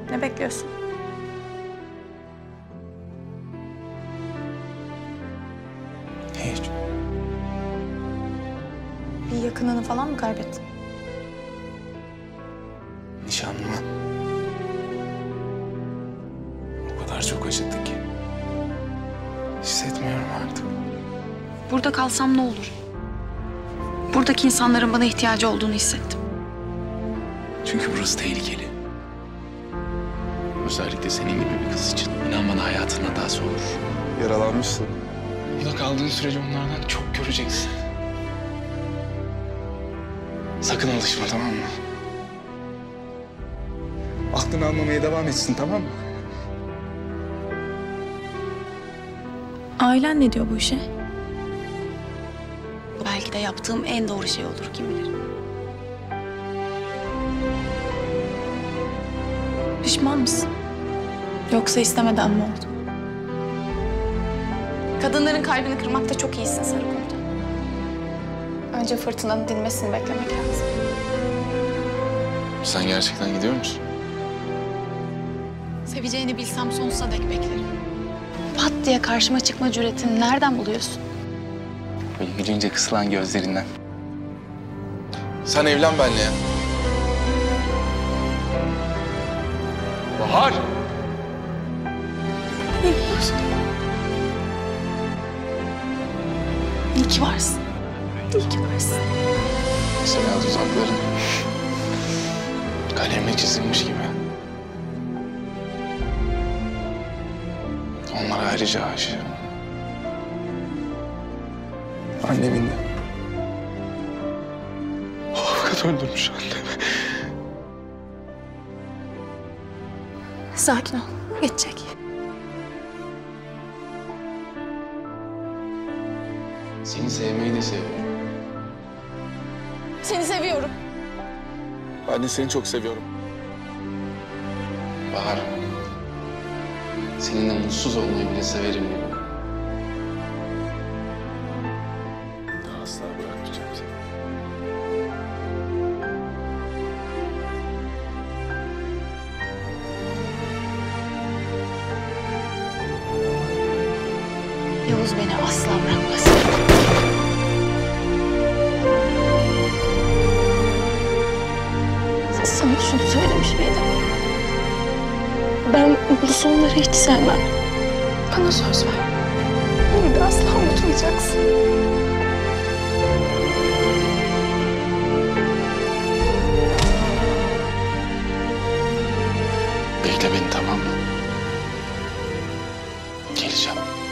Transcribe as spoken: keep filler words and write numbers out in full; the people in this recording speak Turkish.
Ne bekliyorsun? Hiç. Bir yakınını falan mı kaybettin? Nişanlımı. O kadar çok acıttı ki. Hissetmiyorum artık. Burada kalsam ne olur? Buradaki insanların bana ihtiyacı olduğunu hissettim. Çünkü burası tehlikeli. Özellikle senin gibi bir kız için. İnan bana hayatın hatası olur. Yaralanmışsın. Burada kaldığın sürece onlardan çok göreceksin. Sakın alışma, tamam mı? Aklını almamaya devam etsin, tamam mı? Ailen ne diyor bu işe? Belki de yaptığım en doğru şey olur, kim bilir. Pişman mısın? Yoksa istemeden mi oldu? Kadınların kalbini kırmakta çok iyisin Sarıkoğlu. Önce fırtınanın dinmesini beklemek lazım. Sen gerçekten gidiyor musun? Seveceğini bilsem sonsuza dek beklerim. Pat diye karşıma çıkma cüretini nereden buluyorsun? Böyle gülünce kısılan gözlerinden. Sen evlen benimle ya. Bahar! Ne yapıyorsun? İyi ki varsın. İyi ki varsın. Mesela tuzakların kalemle çizilmiş gibi. Onlara ayrıca aşığım. Annemin de. O avukat öldürmüş annemi. Sakin ol. Geçecek. Seni sevmeyi de seviyorum. Seni seviyorum. Ben de seni çok seviyorum. Bahar, seninle mutsuz olmayı bile severim diyorum. Daha asla bırakmayacağım seni. Yavuz beni asla bırakmaz. Sana şunu söylemiş miydim? Ben bu sonları hiç sevmem. Bana söz ver. Beni de asla unutmayacaksın. Bekle beni, tamam mı? Geleceğim.